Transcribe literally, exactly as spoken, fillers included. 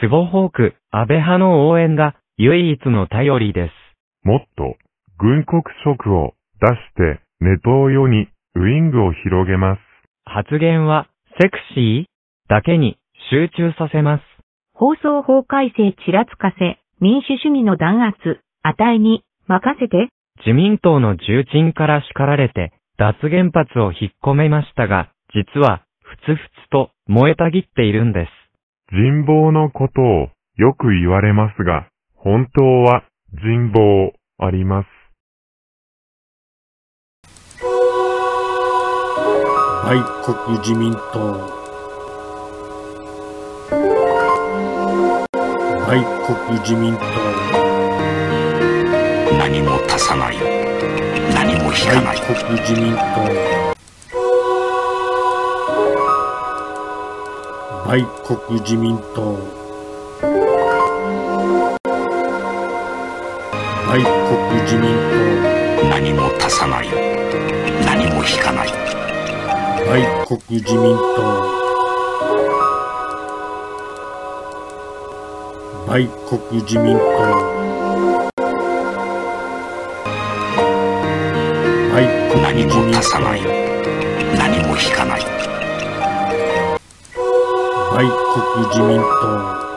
ツボホーク、安倍派の応援が唯一の頼りです。 もっと軍国色を出してネトウヨにウイングを広げます。 発言はセクシーだけに集中させます。 放送法改正ちらつかせ、民主主義の弾圧、あたいに任せて。 自民党の重鎮から叱られて脱原発を引っ込めましたが、実はふつふつと燃えたぎっているんです。 人望のことをよく言われますが、本当は人望あります。 愛国自民党。愛国自民党。 何も足さない。何も引かない。 愛国自民党。愛国自民党。愛国自民党。 何も足さない。何も引かない。 愛国自民党。愛国自民党。 何も足さない。何も引かない。 愛国自民党。